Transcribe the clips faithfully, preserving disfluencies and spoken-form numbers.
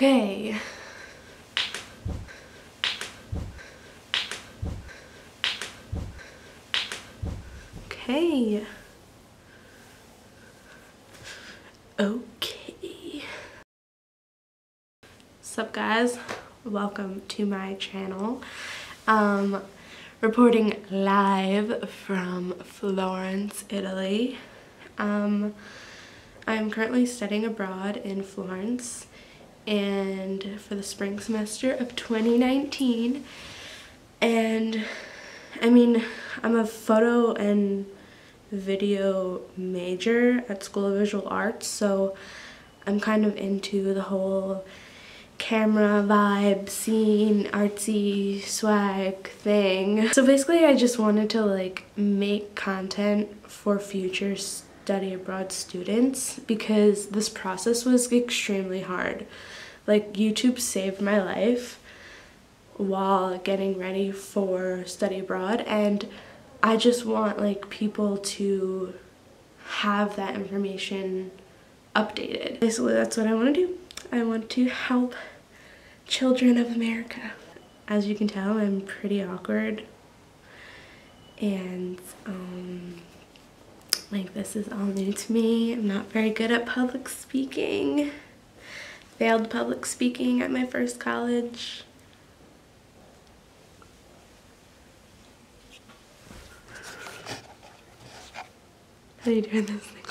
Okay. Okay. Okay. What's up, guys? Welcome to my channel. Um, reporting live from Florence, Italy. Um, I'm currently studying abroad in Florence and for the spring semester of twenty nineteen, and I mean, I'm a photo and video major at School of Visual Arts, so I'm kind of into the whole camera vibe, scene, artsy swag thing. So basically I just wanted to like make content for future study abroad students because this process was extremely hard. Like, YouTube saved my life while getting ready for study abroad, and I just want like people to have that information updated. Basically that's what I want to do. I want to help children of America. As you can tell, I'm pretty awkward, and um, like this is all new to me. I'm not very good at public speaking. Failed public speaking at my first college. How are you doing this thing?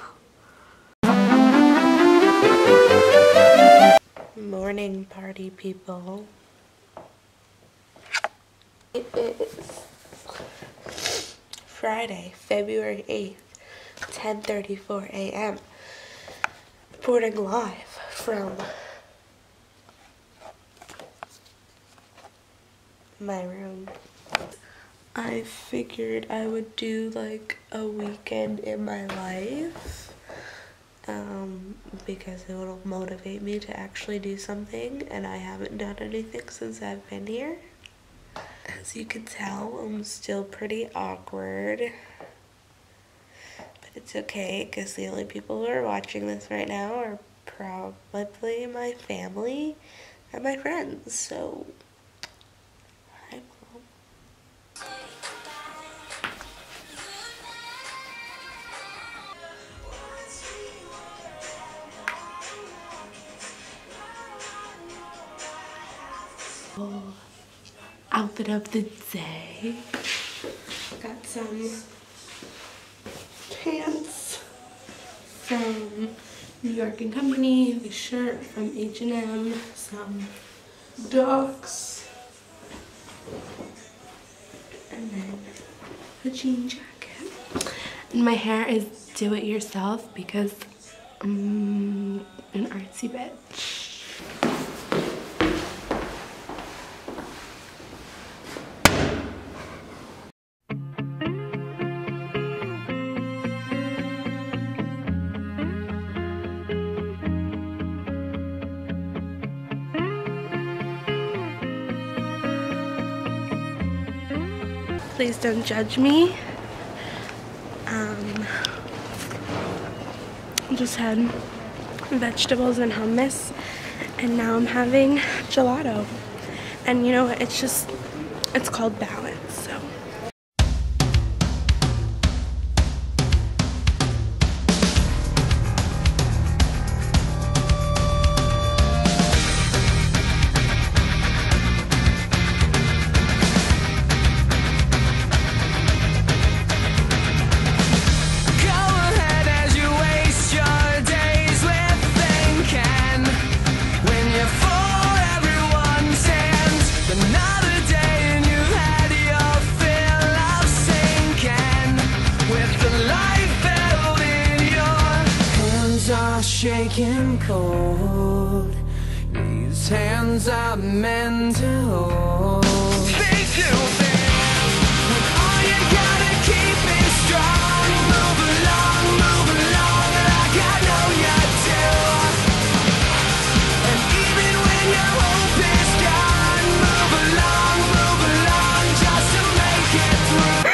Morning party, people. It is Friday, February eighth, ten thirty-four a m Reporting live from my room. I figured I would do like a weekend in my life um, because it will motivate me to actually do something, and I haven't done anything since I've been here. As you can tell, I'm still pretty awkward, but it's okay because the only people who are watching this right now are probably my family and my friends, so hi, Mom. Outfit of the day. Got some pants from New York and Company, the shirt from H and M, some ducks, and then a jean jacket. And my hair is do it yourself because I'm an artsy bitch. Please don't judge me. Um, just had vegetables and hummus, and now I'm having gelato. And you know what? It's just, it's called balance, so. Shaking cold, these hands are meant to hold. Stay too thin, when all you gotta keep is strong. Move along, move along, like I know you do. And even when your hope is gone, move along, move along, just to make it through.